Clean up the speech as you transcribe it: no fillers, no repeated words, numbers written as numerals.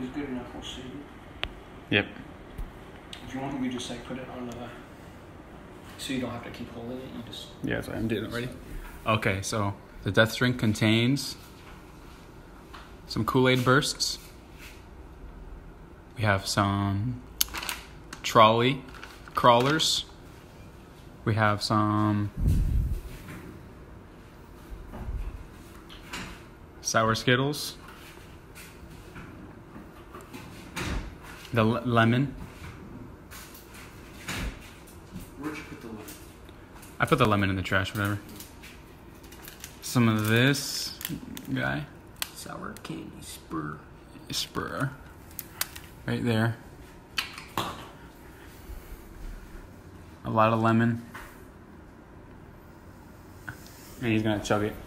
is good enough, we'll see. Yep. If you want, we just like put it on the. So you don't have to keep holding it. You just. Yeah, so I'm doing it already. Okay, so the death drink contains some Kool-Aid bursts. We have some trolley crawlers. We have some sour Skittles. The lemon. Where'd you put the lemon? I put the lemon in the trash, whatever. Some of this guy. Sour candy spur. Spur. Right there. A lot of lemon. And he's gonna chug it.